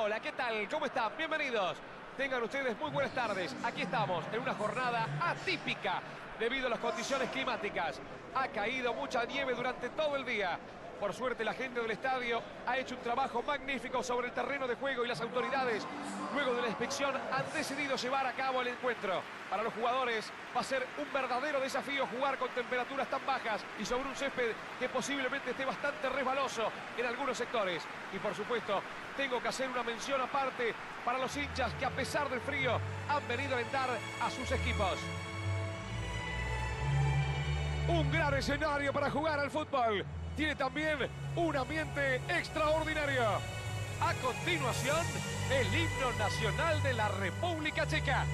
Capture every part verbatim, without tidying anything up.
hola, ¿qué tal? ¿Cómo están? Bienvenidos. Tengan ustedes muy buenas tardes. Aquí estamos en una jornada atípica debido a las condiciones climáticas. Ha caído mucha nieve durante todo el día. Por suerte, la gente del estadio ha hecho un trabajo magnífico sobre el terreno de juego y las autoridades, luego de la inspección, han decidido llevar a cabo el encuentro. Para los jugadores va a ser un verdadero desafío jugar con temperaturas tan bajas y sobre un césped que posiblemente esté bastante resbaloso en algunos sectores. Y por supuesto, tengo que hacer una mención aparte para los hinchas que a pesar del frío han venido a alentar a sus equipos. Un gran escenario para jugar al fútbol. Tiene también un ambiente extraordinario. A continuación, el himno nacional de la República Checa.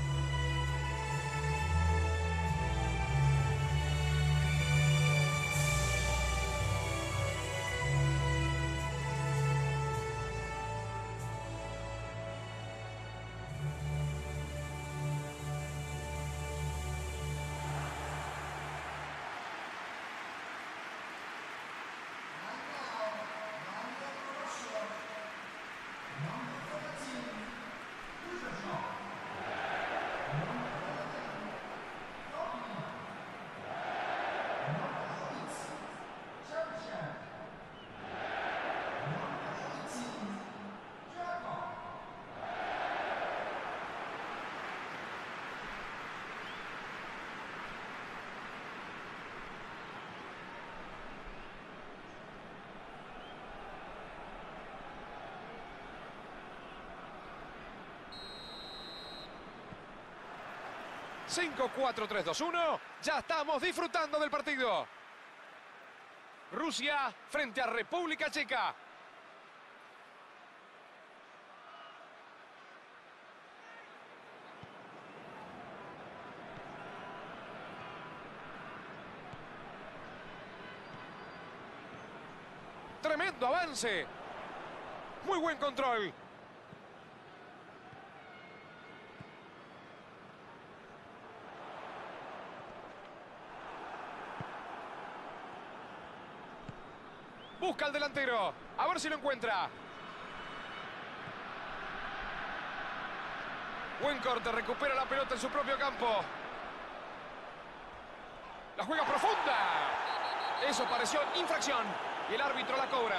cinco, cuatro, tres, dos, uno. Ya estamos disfrutando del partido. Rusia frente a República Checa. Tremendo avance. Muy buen control. Busca al delantero. A ver si lo encuentra. Buen corte. Recupera la pelota en su propio campo. La juega profunda. Eso pareció infracción. Y el árbitro la cobra.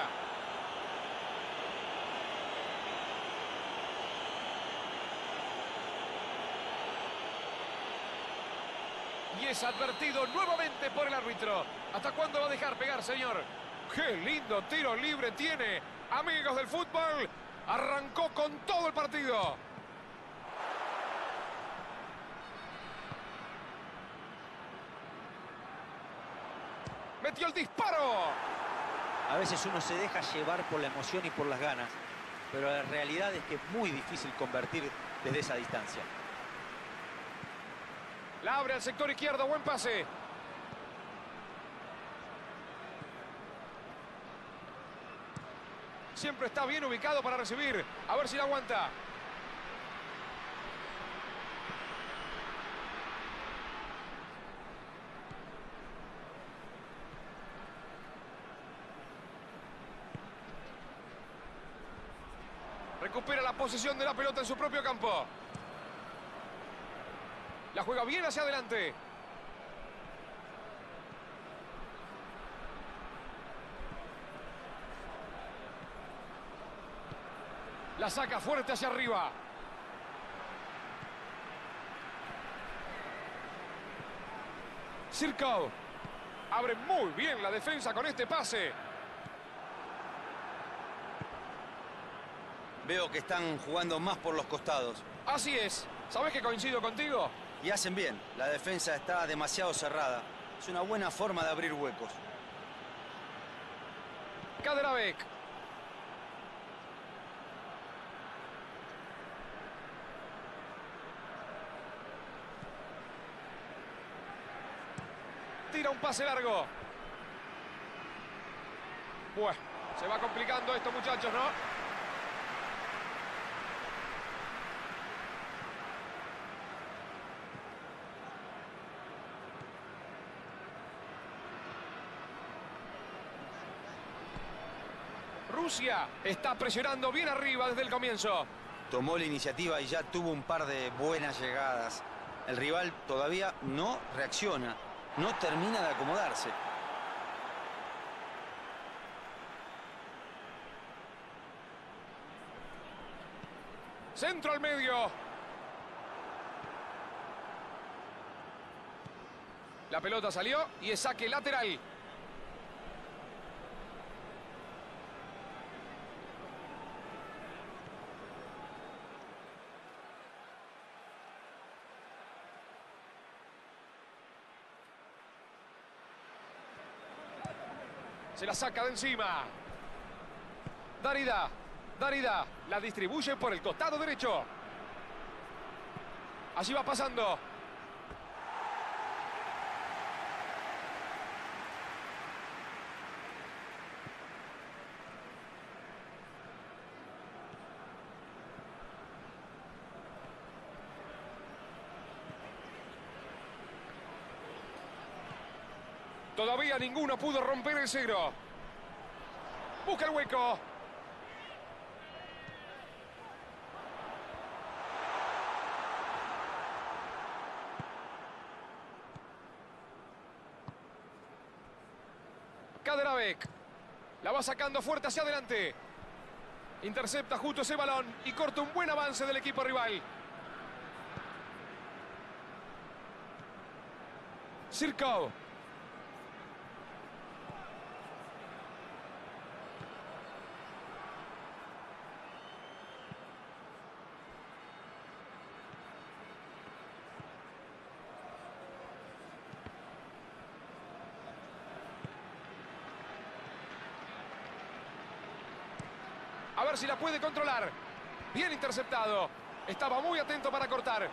Y es advertido nuevamente por el árbitro. ¿Hasta cuándo va a dejar pegar, señor? ¡Qué lindo tiro libre tiene! Amigos del fútbol, arrancó con todo el partido. ¡Metió el disparo! A veces uno se deja llevar por la emoción y por las ganas, pero la realidad es que es muy difícil convertir desde esa distancia. La abre al sector izquierdo, buen pase. Siempre está bien ubicado para recibir. A ver si la aguanta. Recupera la posesión de la pelota en su propio campo. La juega bien hacia adelante. La saca fuerte hacia arriba. Sirkov. Abre muy bien la defensa con este pase. Veo que están jugando más por los costados. Así es. ¿Sabes que coincido contigo? Y hacen bien. La defensa está demasiado cerrada. Es una buena forma de abrir huecos. Kaderabek. Tira un pase largo. Bueno, se va complicando esto, muchachos, ¿no? Rusia está presionando bien arriba desde el comienzo. Tomó la iniciativa y ya tuvo un par de buenas llegadas. El rival todavía no reacciona, no termina de acomodarse. Centro al medio. La pelota salió y es saque lateral. Se la saca de encima. Darida. Darida. La distribuye por el costado derecho. Allí va pasando. Todavía ninguno pudo romper el cero. Busca el hueco. Kaderabek. La va sacando fuerte hacia adelante. Intercepta justo ese balón y corta un buen avance del equipo rival. Sirkov. A ver si la puede controlar. Bien interceptado. Estaba muy atento para cortar.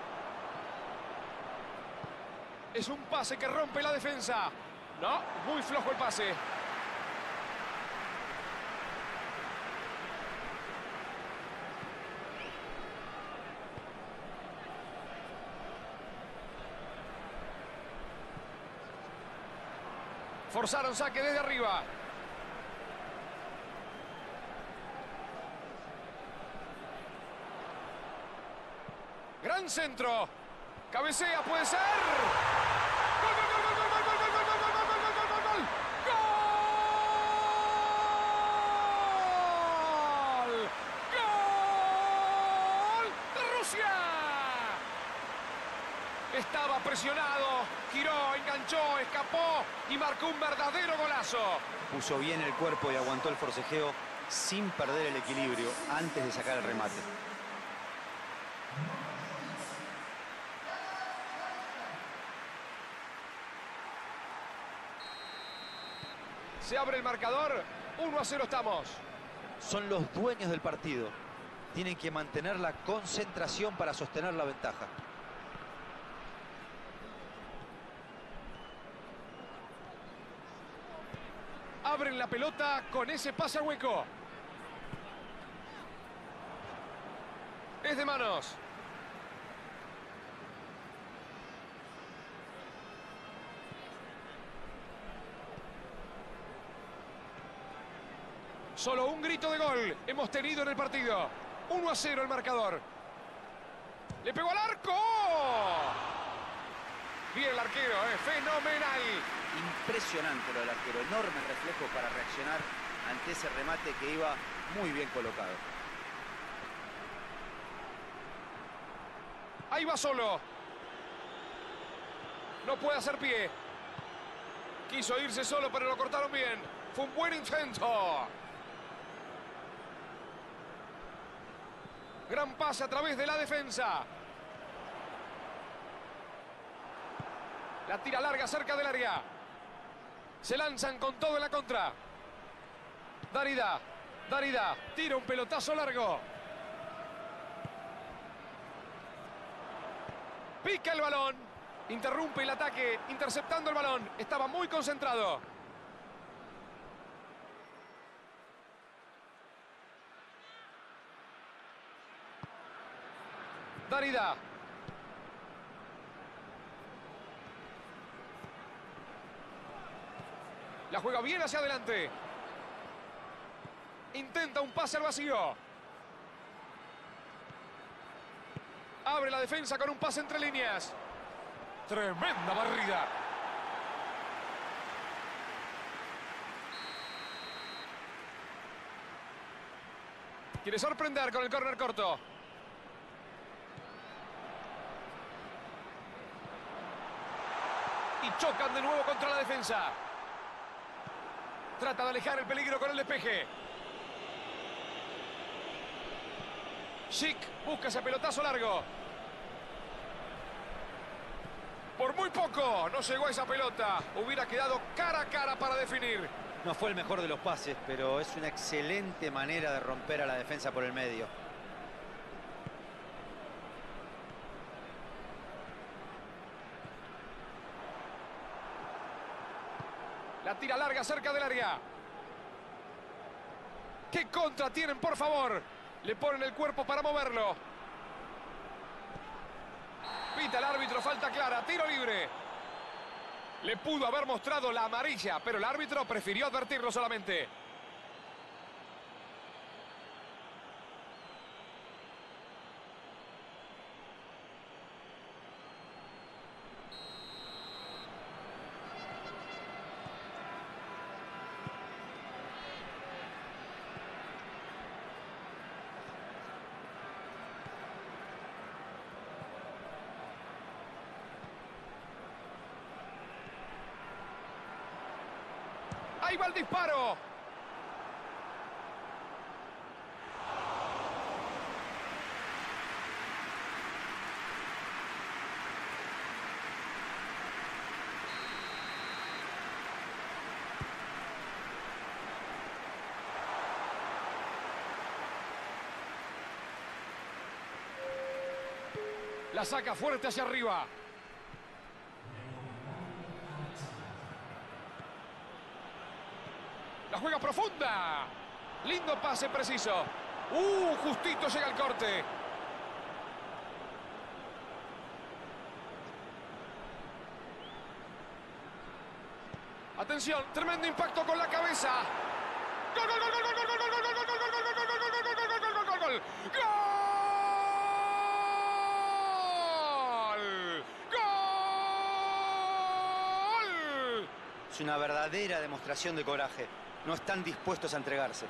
Es un pase que rompe la defensa. No, muy flojo el pase. Forzaron saque desde arriba. Gran centro. Cabecea, puede ser. ¡Gol, gol, gol, gol, gol, gol, gol, gol, gol, gol, gol, gol, gol, gol! ¡Gol! ¡Gol de Rusia! Estaba presionado, giró, enganchó, escapó y marcó un verdadero golazo. Puso bien el cuerpo y aguantó el forcejeo sin perder el equilibrio antes de sacar el remate. Se abre el marcador, uno a cero estamos. Son los dueños del partido. Tienen que mantener la concentración para sostener la ventaja. Abren la pelota con ese pase al hueco. Es de manos. Solo un grito de gol hemos tenido en el partido. uno a cero el marcador. ¡Le pegó al arco! Bien el arquero, eh, fenomenal. Impresionante lo del arquero. Enorme reflejo para reaccionar ante ese remate que iba muy bien colocado. Ahí va solo. No puede hacer pie. Quiso irse solo, pero lo cortaron bien. Fue un buen intento. Gran pase a través de la defensa. La tira larga cerca del área. Se lanzan con todo en la contra. Darida. Darida. Tira un pelotazo largo. Pica el balón. Interrumpe el ataque. Interceptando el balón. Estaba muy concentrado. Darida. La juega bien hacia adelante. Intenta un pase al vacío. Abre la defensa con un pase entre líneas. Tremenda barrida. Quiere sorprender con el córner corto. Y chocan de nuevo contra la defensa. Trata de alejar el peligro con el despeje. Schick busca ese pelotazo largo. Por muy poco no llegó a esa pelota. Hubiera quedado cara a cara para definir. No fue el mejor de los pases, pero es una excelente manera de romper a la defensa por el medio. La tira larga cerca del área. ¿Qué contra tienen, por favor? Le ponen el cuerpo para moverlo. Pita el árbitro, falta clara, tiro libre. Le pudo haber mostrado la amarilla, pero el árbitro prefirió advertirlo solamente. ¡Ahí va el disparo! La saca fuerte hacia arriba. La juega profunda. Lindo pase preciso. Uh, justito llega el corte. Atención, tremendo impacto con la cabeza. ¡Gol, gol, gol, gol, gol, gol, gol, gol, gol, gol, gol, gol, gol, gol, gol, gol, gol, gol, gol, gol! Es una verdadera demostración de coraje. No están dispuestos a entregarse.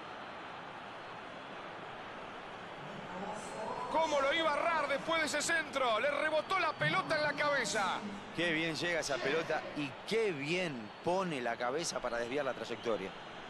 ¿Cómo lo iba a errar después de ese centro? Le rebotó la pelota en la cabeza. Qué bien llega esa pelota y qué bien pone la cabeza para desviar la trayectoria.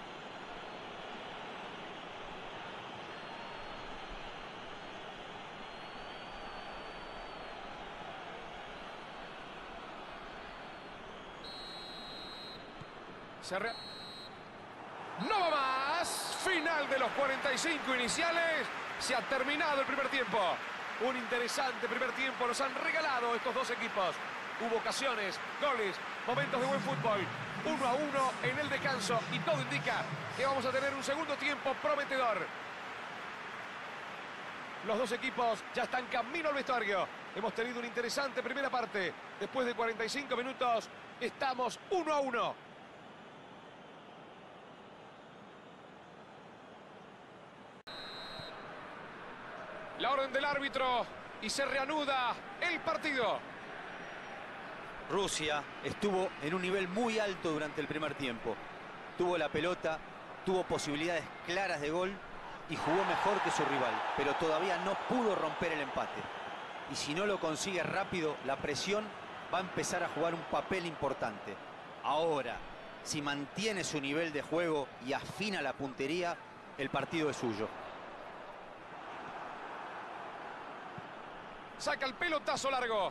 Se re... ¡No va más! Final de los cuarenta y cinco iniciales. Se ha terminado el primer tiempo. Un interesante primer tiempo nos han regalado estos dos equipos. Hubo ocasiones, goles, momentos de buen fútbol. Uno a uno en el descanso y todo indica que vamos a tener un segundo tiempo prometedor. Los dos equipos ya están camino al vestuario. Hemos tenido una interesante primera parte. Después de cuarenta y cinco minutos estamos uno a uno. La orden del árbitro y se reanuda el partido. Rusia estuvo en un nivel muy alto durante el primer tiempo. Tuvo la pelota, tuvo posibilidades claras de gol y jugó mejor que su rival, pero todavía no pudo romper el empate. Y si no lo consigue rápido, la presión va a empezar a jugar un papel importante. Ahora, si mantiene su nivel de juego y afina la puntería, el partido es suyo. Saca el pelotazo largo.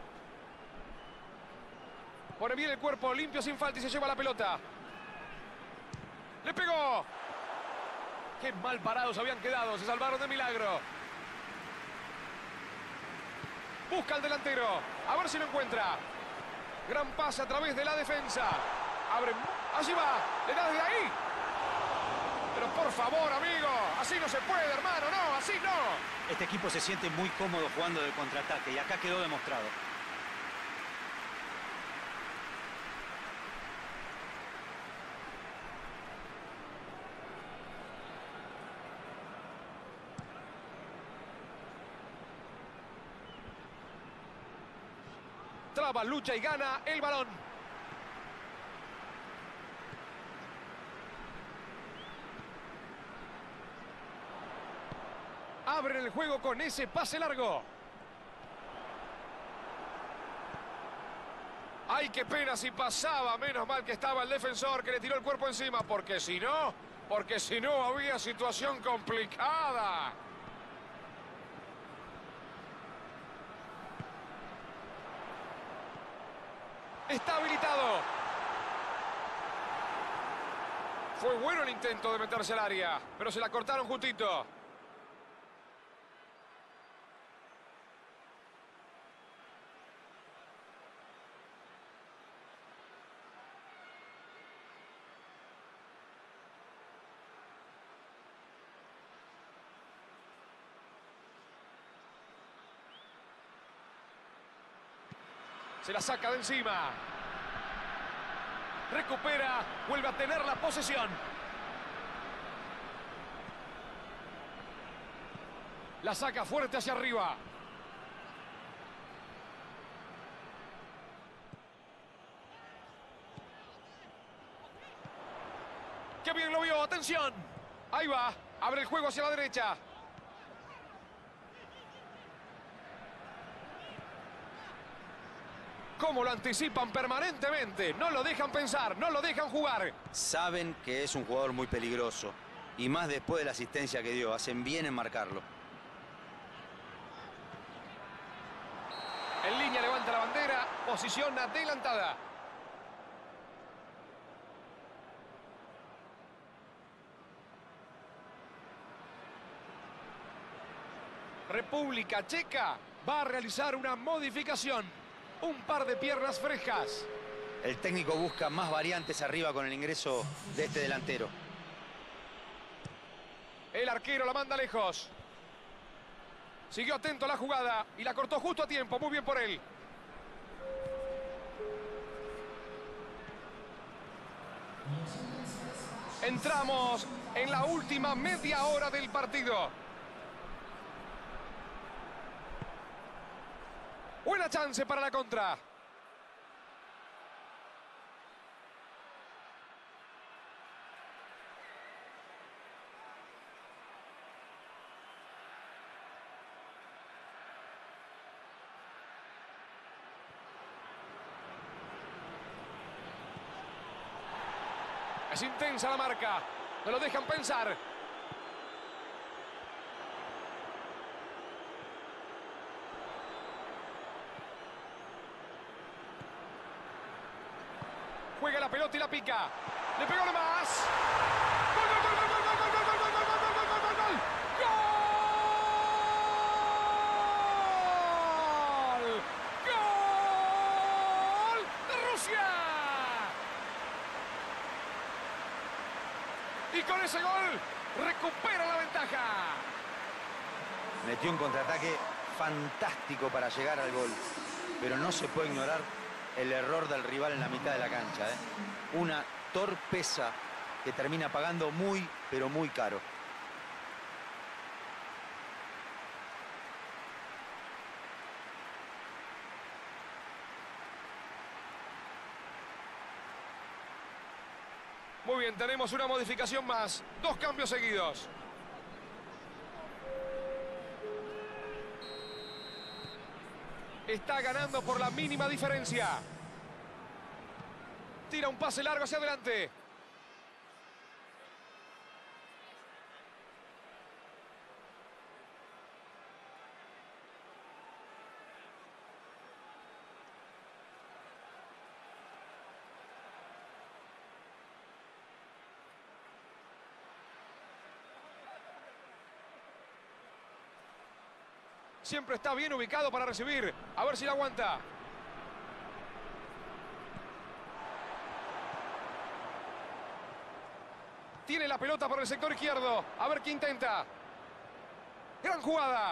Pone bien el cuerpo, limpio sin falta y se lleva la pelota. ¡Le pegó! ¡Qué mal parados habían quedado! Se salvaron de milagro. Busca al delantero. A ver si lo encuentra. Gran pase a través de la defensa. Abre. Allí va. Le da desde ahí. Pero por favor, amigo. Así no se puede, hermano. No, así no. Este equipo se siente muy cómodo jugando de contraataque y acá quedó demostrado. Traba, lucha y gana el balón. Abren el juego con ese pase largo. ¡Ay, qué pena si pasaba! Menos mal que estaba el defensor que le tiró el cuerpo encima, porque si no, porque si no había situación complicada. Está habilitado. Fue bueno el intento de meterse al área, pero se la cortaron justito. Se la saca de encima. Recupera, vuelve a tener la posesión. La saca fuerte hacia arriba. ¡Qué bien lo vio! ¡Atención! Ahí va. Abre el juego hacia la derecha. Cómo lo anticipan permanentemente. No lo dejan pensar, no lo dejan jugar. Saben que es un jugador muy peligroso. Y más después de la asistencia que dio. Hacen bien en marcarlo. En línea levanta la bandera. Posición adelantada. República Checa va a realizar una modificación. Un par de piernas frescas. El técnico busca más variantes arriba con el ingreso de este delantero. El arquero la manda lejos. Siguió atento a la jugada y la cortó justo a tiempo. Muy bien por él. Entramos en la última media hora del partido. Buena chance para la contra. Es intensa la marca. No lo dejan pensar. Juega la pelota y la pica. Le pegó nomás. ¡Gol, gol, gol, gol, gol, gol, gol, gol, gol, gol, gol, gol, gol, gol! ¡Gol! ¡Gol de Rusia! Y con ese gol recupera la ventaja. Metió un contraataque fantástico para llegar al gol. Pero no se puede ignorar el error del rival en la mitad de la cancha, ¿eh? Una torpeza que termina pagando muy, pero muy caro. Muy bien, tenemos una modificación más. Dos cambios seguidos. Está ganando por la mínima diferencia. Tira un pase largo hacia adelante. Siempre está bien ubicado para recibir. A ver si la aguanta. Tiene la pelota por el sector izquierdo. A ver qué intenta. Gran jugada.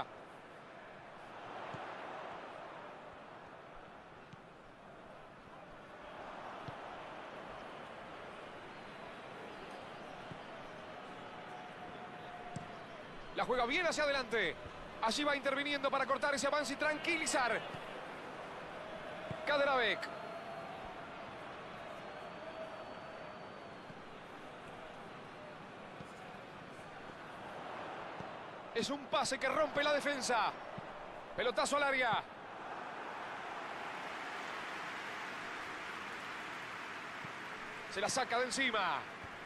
La juega bien hacia adelante. Allí va interviniendo para cortar ese avance y tranquilizar. Kaderabek. Es un pase que rompe la defensa. Pelotazo al área. Se la saca de encima.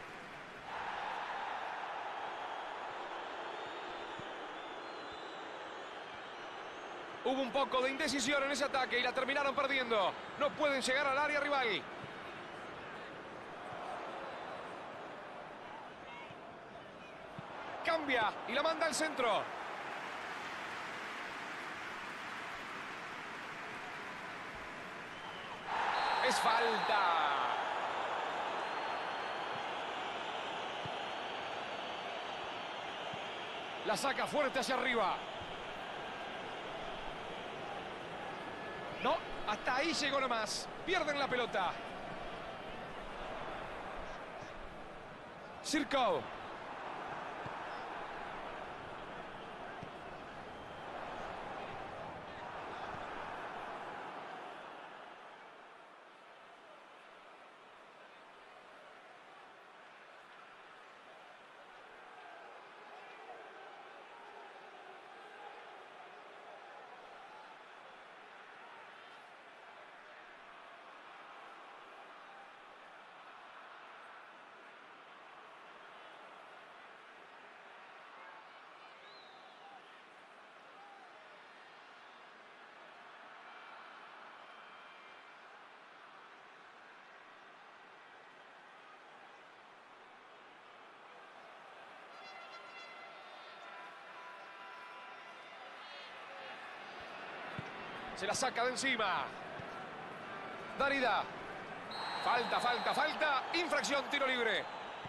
Hubo un poco de indecisión en ese ataque y la terminaron perdiendo. No pueden llegar al área rival. Cambia y la manda al centro. Es falta. La saca fuerte hacia arriba. No, hasta ahí llegó nomás. Pierden la pelota. Sirkov. Se la saca de encima. Darida. Falta, falta, falta. Infracción, tiro libre.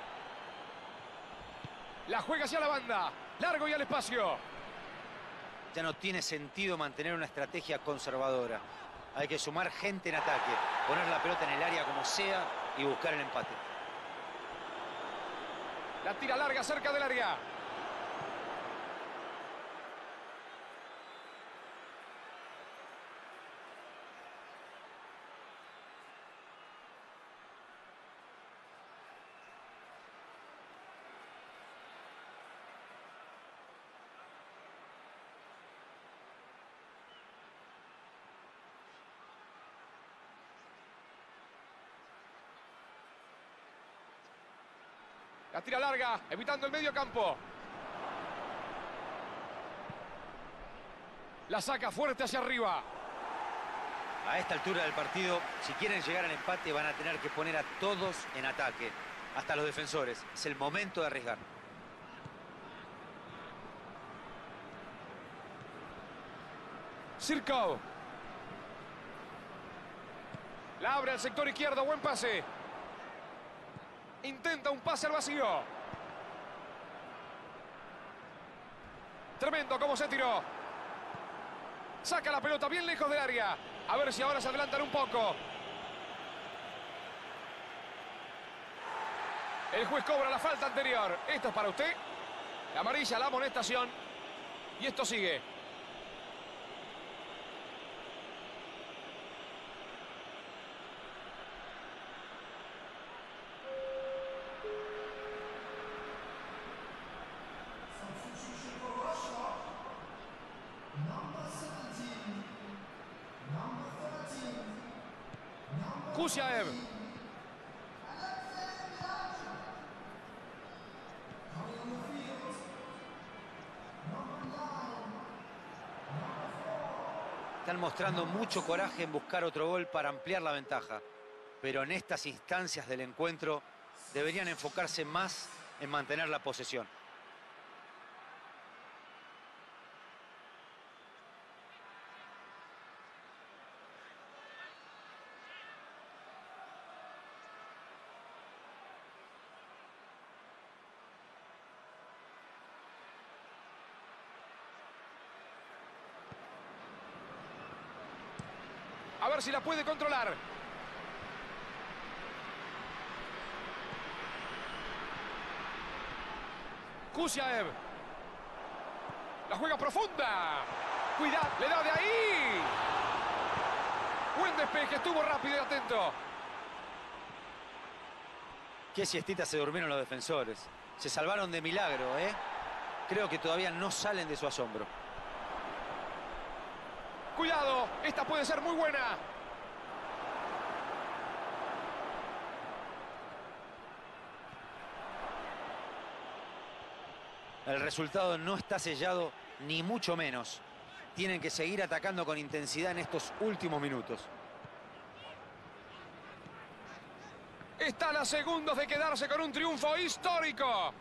La juega hacia la banda. Largo y al espacio. Ya no tiene sentido mantener una estrategia conservadora. Hay que sumar gente en ataque, poner la pelota en el área como sea y buscar el empate. La tira larga cerca del área. La tira larga, evitando el medio campo. La saca fuerte hacia arriba. A esta altura del partido, si quieren llegar al empate, van a tener que poner a todos en ataque. Hasta los defensores. Es el momento de arriesgar. Sirkov. La abre al sector izquierdo, buen pase. Intenta un pase al vacío. Tremendo cómo se tiró. Saca la pelota bien lejos del área. A ver si ahora se adelantan un poco. El juez cobra la falta anterior. Esto es para usted. La amarilla, la amonestación. Y esto sigue. Kusiaev. Están mostrando mucho coraje en buscar otro gol para ampliar la ventaja. Pero en estas instancias del encuentro deberían enfocarse más en mantener la posesión. A ver si la puede controlar. Kusiaev. La juega profunda. Cuidado, le da de ahí. Buen despeje, estuvo rápido y atento. Qué siestita se durmieron los defensores. Se salvaron de milagro, ¿eh? Creo que todavía no salen de su asombro. Cuidado, esta puede ser muy buena. El resultado no está sellado, ni mucho menos. Tienen que seguir atacando con intensidad en estos últimos minutos. Están a segundos de quedarse con un triunfo histórico.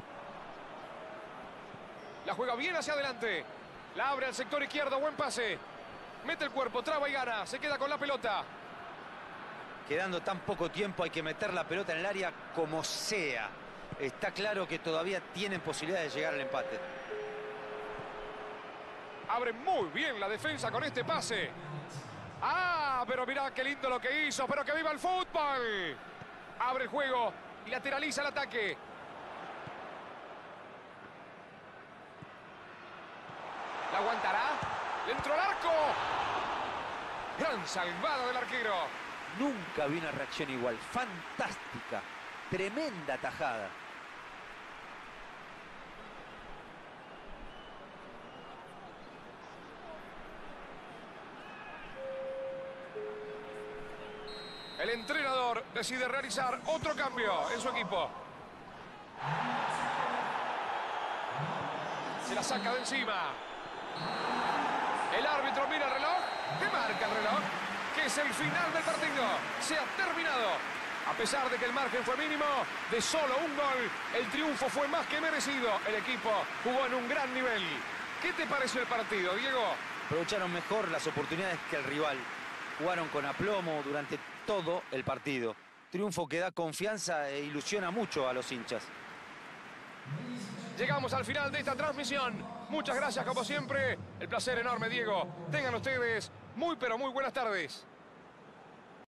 La juega bien hacia adelante. La abre al sector izquierdo, buen pase. Mete el cuerpo, traba y gana. Se queda con la pelota. Quedando tan poco tiempo, hay que meter la pelota en el área como sea. Está claro que todavía tienen posibilidad de llegar al empate. Abre muy bien la defensa con este pase. ¡Ah! Pero mirá qué lindo lo que hizo. ¡Pero que viva el fútbol! Abre el juego y lateraliza el ataque. ¿La aguantará? ¡Le entró al arco! Gran salvada del arquero. Nunca vi una reacción igual. Fantástica. Tremenda tajada. El entrenador decide realizar otro cambio en su equipo. Se la saca de encima. El árbitro mira el reloj. ¿Qué marca el reloj? Que es el final del partido. Se ha terminado. A pesar de que el margen fue mínimo, de solo un gol, el triunfo fue más que merecido. El equipo jugó en un gran nivel. ¿Qué te pareció el partido, Diego? Aprovecharon mejor las oportunidades que el rival. Jugaron con aplomo durante todo el partido. Triunfo que da confianza e ilusiona mucho a los hinchas. Llegamos al final de esta transmisión. Muchas gracias como siempre. El placer enorme, Diego. Tengan ustedes muy pero muy buenas tardes.